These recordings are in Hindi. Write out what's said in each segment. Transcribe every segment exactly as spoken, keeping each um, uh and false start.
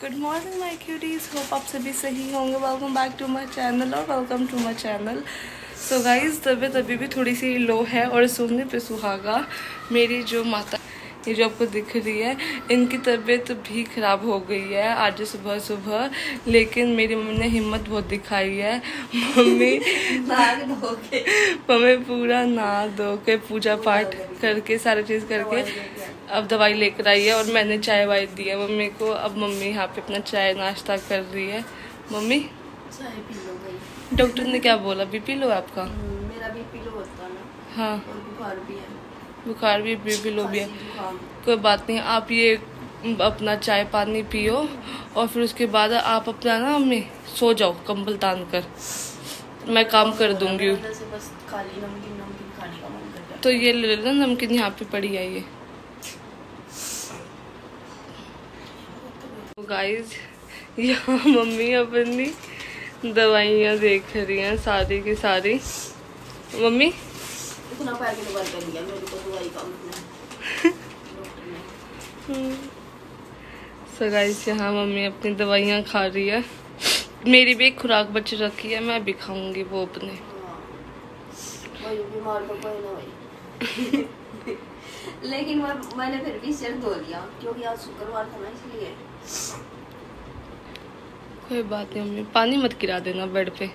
Good morning my cuties, hope आप सभी सही होंगे। Welcome back to my channel और welcome to my channel. So guys, तबीयत अभी भी थोड़ी सी लो है और सोने पे सुहागा। मेरी जो माता, ये जो आपको दिख रही है, इनकी तबीयत भी ख़राब हो गई है आज सुबह सुबह, लेकिन मेरी मम्मी ने हिम्मत बहुत दिखाई है। मम्मी मम्मी पूरा नहा धो के पूजा पाठ करके सारी चीज़ करके अब दवाई लेकर आई है और मैंने चाय वाय दी है मम्मी को। अब मम्मी यहाँ पे अपना चाय नाश्ता कर रही है। मम्मी चाय पी लो भाई। डॉक्टर ने क्या बोला? बीपी लो आपका? मेरा बीपी लो होता ना। हाँ, और बुखार भी है। बुखार भी, बीपी लो भी है। कोई बात नहीं, आप ये अपना चाय पानी पियो और फिर उसके बाद आप अपना ना मम्मी सो जाओ कंबल तान कर, मैं काम कर दूंगी। बस खाली नमकीन नमकीन खाने का मन कर जाता। तो ये ले लेना नमकीन, यहाँ पे पड़ी है ये। तो गाइस, यहाँ मम्मी अपनी दवाइयाँ देख रही हैं सारी की सारी। मम्मी इतना पैर के दवाई कर लिया, मेरे को दवाई का सो गाइस, यहाँ मम्मी अपनी दवाइयाँ खा रही है। मेरी भी एक खुराक बच रखी है, मैं भी खाऊंगी वो अपने। वही बीमार तो कोई ना भाई। लेकिन मैं मैंने फिर भी सिर धो लिया क्योंकि आज शुक्रवार था ना, इसलिए। कोई बात नहीं मम्मी, पानी मत गिरा देना बेड पे।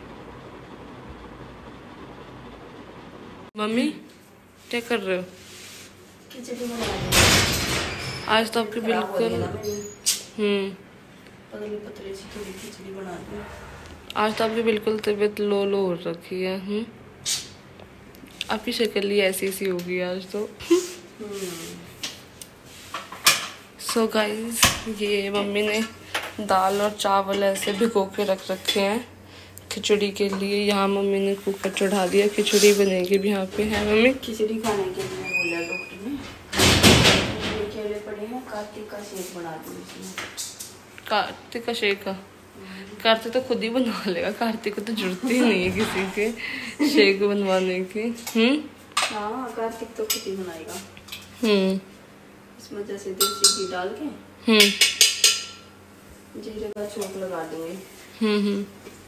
मम्मी क्या कर रहे हो? खिचड़ी बना रही। आज तो आपकी बिल्कुल हम्म पतली पतली सी थोड़ी खिचड़ी बना दी। आज तो आपकी बिल्कुल तबीयत लो लो हो रखी है। हम्म आपकी शक्ल ही ऐसी सी होगी आज तो। सो गाइस, ये मम्मी ने दाल और चावल ऐसे भिगो के रख रखे हैं खिचड़ी के लिए। यहाँ मम्मी ने कुकर चढ़ा दिया, खिचड़ी बनेगी भी यहाँ पे। है मम्मी? खिचड़ी खाने के लिए बोला डॉक्टर ने। केले पड़े हैं, कार्तिक का शेक बना दूँ इसमें। कार्तिक का शेक? कार्तिक तो खुद ही बना लेगा, कार्तिक को तो जरूरत ही नहीं है किसी के शेक बनवाने की। हम्म हाँ, कार्तिक तो खुद ही बनाएगा। हम्म इसमें जैसे देसी घी डाल के हम्म जीरे का छोंक लगा देंगे। हम्म हम्म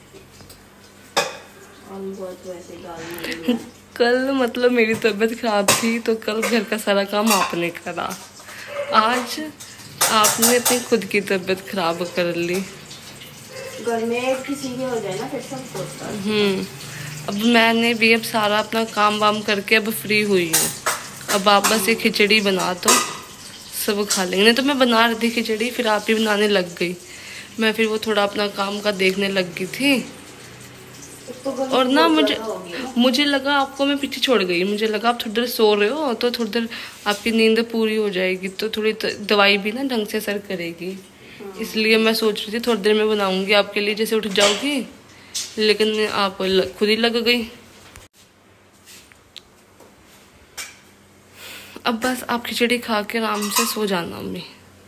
आलू बहुत वैसे डाल देंगे। कल मतलब मेरी तबीयत खराब थी तो कल घर का सारा काम आपने करा, आज आपने अपनी खुद की तबीयत खराब कर ली। घर में किसी के हो जाए ना फिर सब होता है। हम्म अब मैंने भी अब सारा अपना काम वाम करके अब फ्री हुई हूँ। अब आप बस ये खिचड़ी बना तो सब खा लेंगे। नहीं तो मैं बना रही थी खिचड़ी, फिर आप ही बनाने लग गई। मैं फिर वो थोड़ा अपना काम का देखने लग गई थी। तो और ना मुझे मुझे लगा आपको मैं पीछे छोड़ गई। मुझे लगा आप थोड़ी देर सो रहे हो तो थोड़ी देर आपकी नींद पूरी हो जाएगी, तो थोड़ी दवाई भी ना ढंग से असर करेगी। इसलिए मैं सोच रही थी थोड़ी देर में बनाऊंगी आपके लिए, जैसे उठ जाओगी, लेकिन आप खुद ही लग गई। अब बस आप खिचड़ी खा के आराम से सो जाना मम्मी।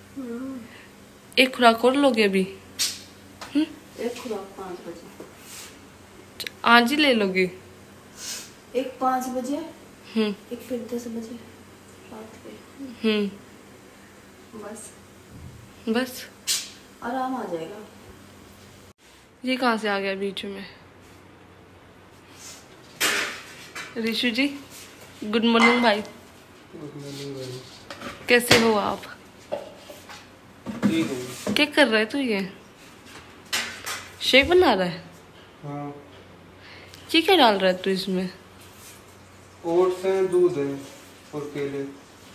एक खुराक और लोगे अभी? हम्म एक खुराक पाँच बजे। आज ही ले लोगी? एक पाँच बजे, हम्म एक फिर दस बजे रात के। हम्म बस बस आराम आ जाएगा। ये कहाँ से आ गया बीच में? ऋषु जी, गुड मॉर्निंग भाई। गुड मॉर्निंग भाई। कैसे हो आप? ठीक हूँ। क्या कर रहा है तू? ये शेक बना रहा है? हाँ। ये क्या डाल रहा है तू इसमें? ओट्स हैं, दूध है और केले।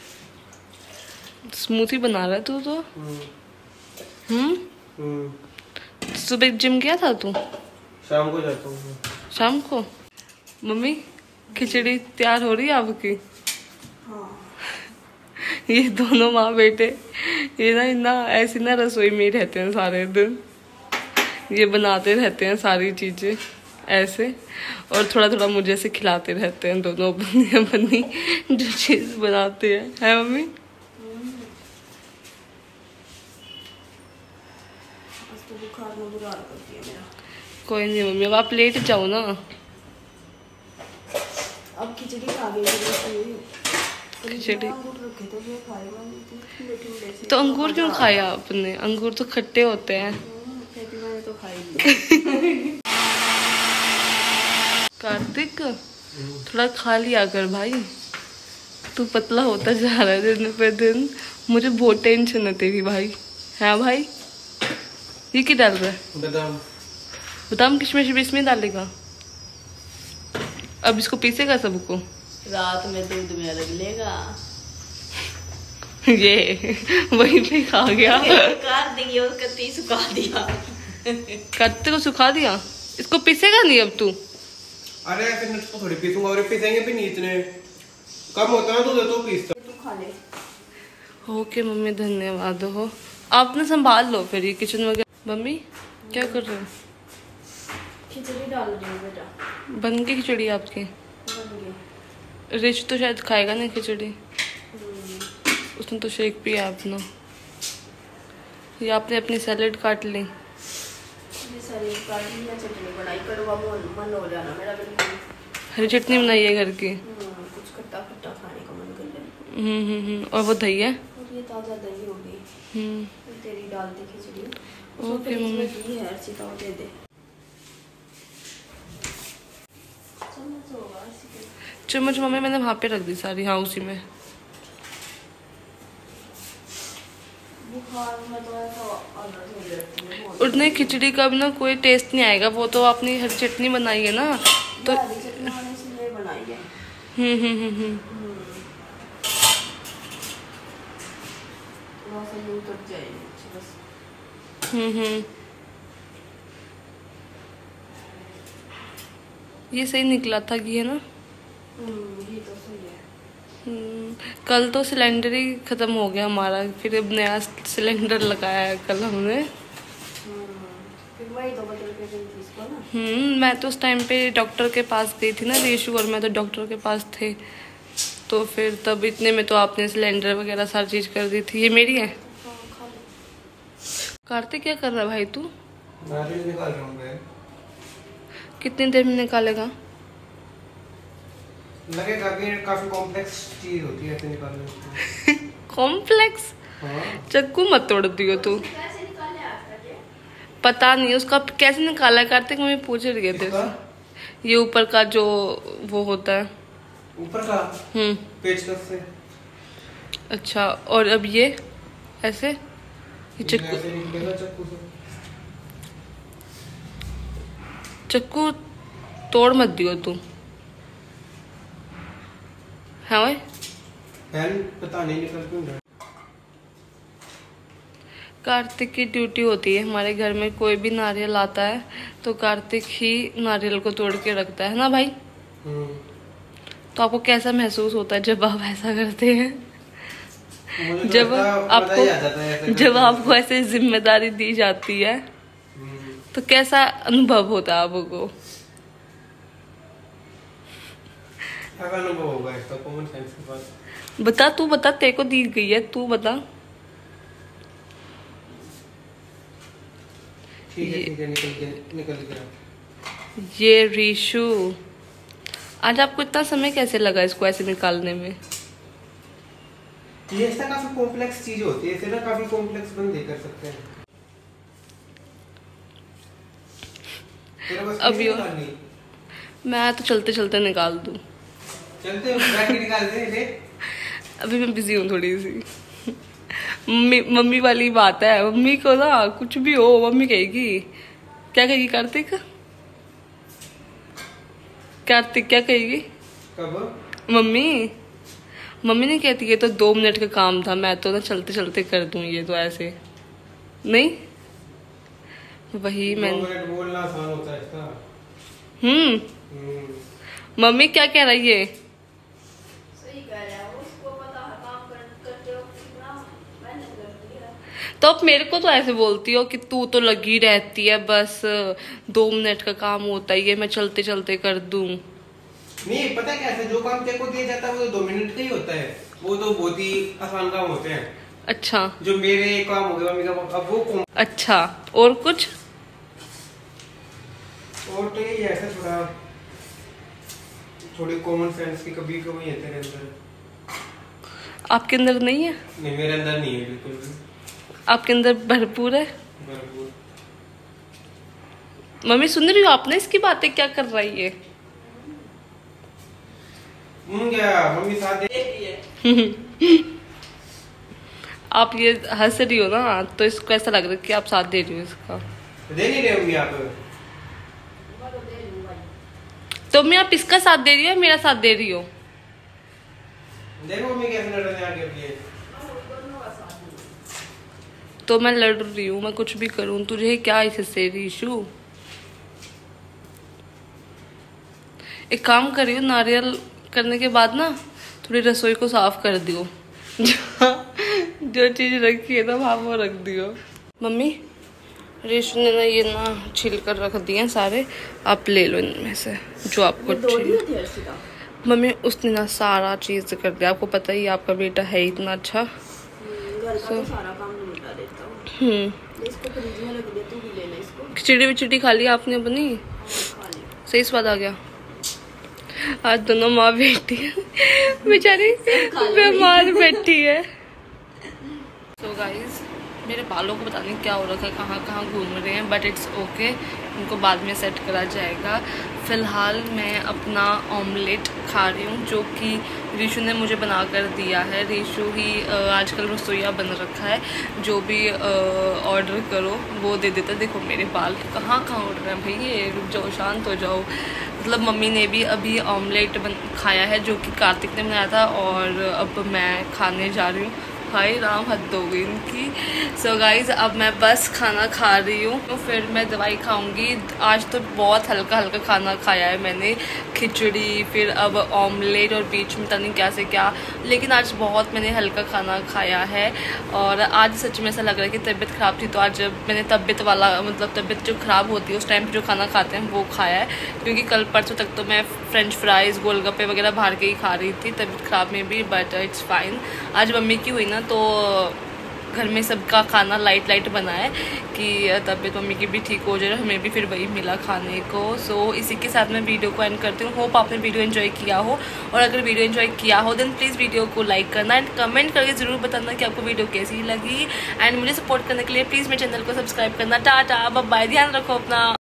स्मूथी बना रहा है तू तो। हम्म हम्म हम्म सुबह जिम गया था तू? शाम को जाता हूँ। शाम को? मम्मी खिचड़ी तैयार हो रही है आपकी? हाँ। ये दोनों माँ बेटे ये ना इतना ऐसी ना रसोई में ही रहते हैं सारे दिन। ये बनाते रहते हैं सारी चीजें ऐसे, और थोड़ा थोड़ा मुझे से खिलाते रहते हैं दोनों अपनी अपनी जो चीज बनाते हैं। है मम्मी? आज तो बुखार में बुरा हाल कर दिया मेरा। कोई नहीं मम्मी, अब आप लेट जाओ ना। अब खिचड़ी खा गई। खिचड़ी। अंगूर रखे थे वो खाए मैंने थे मीठे मीठे से। तो अंगूर क्यों खाया आपने? अंगूर तो खट्टे होते हैं। फिर भी मैंने तो खाई नहीं। कार्तिक थोड़ा खा लिया कर भाई, तू पतला होता जा रहा है दिन पे दिन। मुझे बहुत टेंशन है तेरी भाई। है भाई? ये क्या डाल रहा है? बादाम। बादाम किशमिश भी इसमें डालेगा? अब इसको पीसेगा सबको? रात में दूध में अलग लेगा। ये वहीं पे खा गया। काट देंगे और कत्ती सुखा दिया। कत्ते को सुखा दिया? इसको पीसेगा नहीं अब तू? अरे फिर मैं तो थोड़ी पीसूंगा और पीसेंगे भी नहीं, इतने कम होता है दूध तो पीसता। तू खा ले। ओके मम्मी धन्यवाद हो। आपने संभाल लो फिर ये किचन वगैरह। मम्मी क्या कर रहे हो? खिचड़ी डाल रही हूँ बेटा। बन गई खिचड़ी आपकी? बन गई। रिच तो शायद खाएगा नहीं खिचड़ी, उसने तो शेक पिया अपना। ये आपने अपनी सैलेड काट ली? ये सारी काटी मैं चटनी बनाई कड़वा मन मन हो जाना मेरा बिल्कुल। हरी चटनी बनाई है घर की? कुछ खट्टा खट्टा खाने का मन कर ले। हम्म हम्म हम्म। और वो दही है? और ये ताजा दही होगी। हम्म तेरी डाल दी खिचड़ी। Okay mummy. घी है अर्चिता वो दे दे। चम्मच होगा इसी के। चम्मच मम्मी मैंने वहाँ पे रख दी सारी। हाँ उसी में। बुखार में तो ऐसा ऑर्डर हो जाती है बहुत। उतने खिचड़ी का भी ना कोई टेस्ट नहीं आएगा। वो तो आपने हरी चटनी बनाई है ना तो। हरी चटनी मैंने इसलिए बनाई है। हम्म हम्म हम्म हम्म। थोड़ा सा यूं तक जाएगी बस। हम्म हम्म। ये सही निकला था घी है ना? हम्म ये तो सही है। हम्म, कल तो सिलेंडर ही खत्म हो गया हमारा, फिर अब नया सिलेंडर लगाया है कल हमने। फिर वही तो बदल के दी थी इसको ना। हम्म मैं तो उस टाइम पे डॉक्टर के पास गई थी ना, रेशु और मैं तो डॉक्टर के पास थे, तो फिर तब इतने में तो आपने सिलेंडर वगैरह सारी चीज कर दी थी। ये मेरी है। कार्तिक क्या कर रहा है भाई तू? नारियल निकाल रहा हूँ मैं। कितनी देर में निकालेगा? लगेगा कि काफी कॉम्प्लेक्स चीज होती है ऐसे निकालने में। कॉम्प्लेक्स? हाँ। चक्कू मत तोड़ दियो तू। कैसे निकाले आज तक? पता नहीं उसका कैसे निकाला है कार्तिक, मम्मी पूछ रही थे। ये ऊपर का जो वो होता है ऊपर का। हम्म पेचकस से। अच्छा। और अब ये ऐसे ये चक्कू ऐसे निकलेगा चक्कू से। चक्कू तोड़ मत दियो तू। हाँ भाई पेन पता नहीं निकल क्यों रहा। कार्तिक की ड्यूटी होती है हमारे घर में, कोई भी नारियल आता है तो कार्तिक ही नारियल को तोड़ के रखता है ना भाई? तो आपको कैसा महसूस होता है जब आप ऐसा करते हैं? तो जब आपको जब आपको ऐसे जिम्मेदारी दी जाती है तो कैसा अनुभव होता है आपको? अनुभव होगा इसका कॉमन सेंस के पास। बता तू बता, तेरे को दी गई है, तू बता। ठीक है ठीक है निकल गया निकल गया। ये रीशु, आज आपको इतना समय कैसे लगा इसको ऐसे निकालने में? ये ऐसा काफी कॉम्प्लेक्स चीज होती है, इसे ना काफी कॉम्प्लेक्स बंदे कर सकते हैं। अब यो मैं तो चलते चलते निकाल दूं। चलते बैठ के निकाल दे ले। अभी मैं बिजी हूँ थोड़ी सी। मम्मी मम्मी वाली बात है, मम्मी को ना कुछ भी हो मम्मी कहेगी। क्या कहेगी कार्तिक? कार्तिक क्या कहेगी? कब? मम्मी मम्मी नहीं कहती है तो दो मिनट का काम था, मैं तो ना चलते चलते कर दूं ये तो ऐसे नहीं। वही मैं बोलना आसान होता है इसका। हम्म मम्मी क्या कह रही है? सही कह रहा है, उसको पता है काम कर, करते हो कितना मेहनत लगती है। तो अब मेरे को तो ऐसे बोलती हो कि तू तो लगी रहती है, बस दो मिनट का काम होता ही है, मैं चलते चलते कर दूं। नहीं पता क्या है, जो काम तेरे को दिया जाता है वो दो मिनट का ही होता है, वो तो बहुत ही आसान काम होते हैं। अच्छा जो मेरे काम हो गए मम्मी का अब वो। अच्छा और कुछ? और तो यही ऐसा थोड़ा थोड़ी कॉमन सेंस की कभी कभी है तेरे अंदर। आपके अंदर नहीं है? नहीं, मेरे अंदर नहीं है बिल्कुल भी। आपके अंदर भरपूर है। भरपूर। मम्मी सुन रही हो आपने इसकी बातें क्या कर रही है? क्या मम्मी साथ दे रही है? आप ये हंस रही हो ना, तो इसको ऐसा लग रहा है कि आप साथ दे रही हो इसका। दे नहीं रहे मम्मी आप? तो मैं आप इसका साथ दे रही हो या मेरा साथ दे रही हो? देखो मम्मी कैसे लड़ रहे हैं आगे के। तो मैं लड़ रही हूँ, मैं कुछ भी करूँ तुझे क्या इससे रीशु? एक काम करियो, नारियल करने के बाद ना थोड़ी रसोई को साफ कर दियो। जो चीज रखी है ना वहाँ वो रख दियो। मम्मी रीशु ने ना ये ना छिल कर रख दिए हैं सारे, आप ले लो इनमें से जो आपको चाहिए। मम्मी उसने ना सारा चीज कर दिया, आपको पता ही आपका बेटा है इतना अच्छा। तो सारा काम निपटा देता हूँ। हम्म इसको फ्रिज में रख दे, तू भी ले ले इसको। खिचड़ी विचड़ी खा लिया आपने अपनी? सही स्वाद आ गया। आज दोनों माँ बेटी बेचारी बीमार बैठी है। सो गाइस मेरे बालों को पता नहीं क्या हो रखा है, कहाँ कहाँ घूम रहे हैं, बट इट्स ओके, उनको बाद में सेट करा जाएगा। फ़िलहाल मैं अपना ऑमलेट खा रही हूँ जो कि रीशु ने मुझे बना कर दिया है। रीशु ही आजकल रसोईया बन रखा है, जो भी ऑर्डर करो वो दे देता है। देखो मेरे बाल कहाँ कहाँ उड़ रहे हैं भाई, ये रुक जाओ, शांत हो जाओ। मतलब मम्मी ने भी अभी ऑमलेट बन खाया है जो कि कार्तिक ने बनाया था, और अब मैं खाने जा रही हूँ। हाय राम, हद हो गई इनकी। सो so गाइज अब मैं बस खाना खा रही हूँ, तो फिर मैं दवाई खाऊंगी। आज तो बहुत हल्का हल्का खाना खाया है मैंने, खिचड़ी, फिर अब ऑमलेट और बीच में पता नहीं क्या से क्या, लेकिन आज बहुत मैंने हल्का खाना खाया है। और आज सच में ऐसा लग रहा है कि तबीयत ख़राब थी, तो आज मैंने तबीयत वाला मतलब तबीयत जो ख़राब होती है उस टाइम पर जो खाना खाते हैं वो खाया है। क्योंकि कल परसों तक तो मैं फ्रेंच फ्राइज़, गोलगप्पे वगैरह बाहर के ही खा रही थी तबीयत ख़राब में भी, बट इट्स फाइन। आज मम्मी की हुई ना तो घर में सबका खाना लाइट लाइट बना है कि तबीयत मम्मी की भी ठीक हो जाए, हमें भी फिर वही मिला खाने को। सो so, इसी के साथ मैं वीडियो को एंड करती हूँ। होप आपने वीडियो एंजॉय किया हो, और अगर वीडियो एंजॉय किया हो देन प्लीज़ वीडियो को लाइक करना एंड कमेंट करके ज़रूर बताना कि आपको वीडियो कैसी लगी। एंड मुझे सपोर्ट करने के लिए प्लीज़ मेरे चैनल को सब्सक्राइब करना। टाटा बाय बाय, ध्यान रखो अपना।